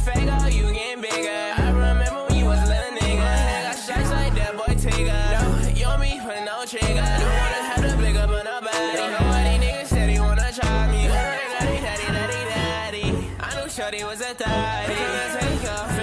fake out, you getting bigger. I remember when you was a little nigga. I got shots like that boy Tigger. No, you and me put no trigger. Don't wanna have to pick up on nobody. Nobody niggas said he wanna try me. Daddy, daddy, daddy, daddy. I knew Shorty was a thotty.